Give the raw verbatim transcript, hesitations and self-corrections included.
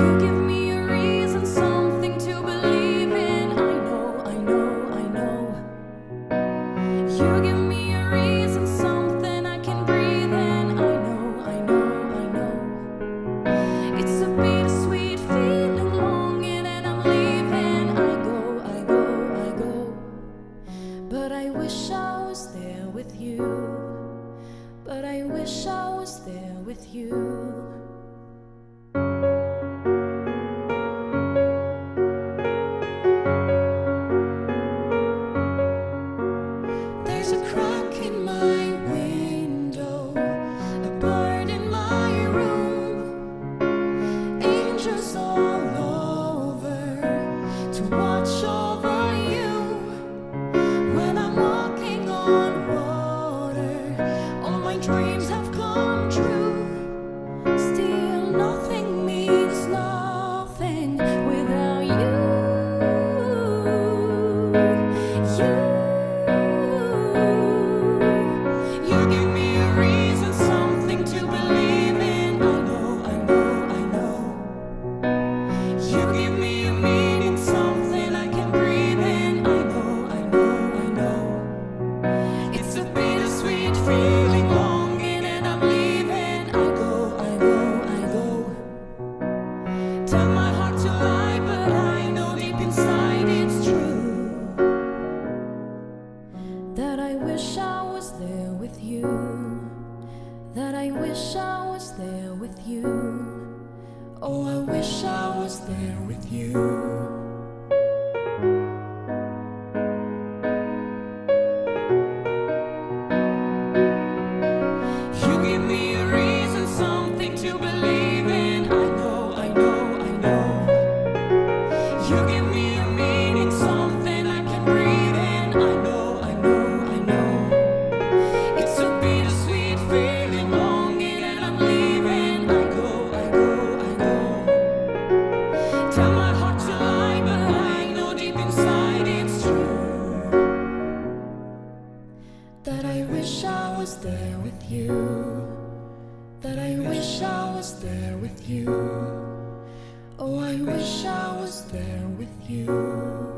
You give me a reason, something to believe in. I know, I know, I know. You give me a reason, something I can breathe in. I know, I know, I know. It's a bittersweet feeling, longing, and I'm leaving. I go, I go, I go. But I wish I was there with you. But I wish I was there with you. There's a crack in my window, a bird in my room, angels all over to watch over you. When I'm walking on water, all my dreams have come true. Still nothing means nothing without you. You You give me a reason, something to believe in. I know, I know, I know. You give me a meaning, something I can breathe in. I know, I know, I know. It's a bittersweet feeling, longing, and I'm leaving. I go, I go, I go. Tell my heart to lie, but I know deep inside it's true. That I wish I was there with you. That I wish I was there with you. Oh, I wish I was there with you. You give me a reason, something to believe in. I know, I know, I know. You give me a meaning, something I can breathe in. I know, I know, I know. It's a bittersweet feeling, longing, and I'm leaving. I go, I go, I go. Tell my heart to lie, but I know deep inside it's true. That I wish I was there with you. That I wish I was there with you. Oh, I wish I was there with you.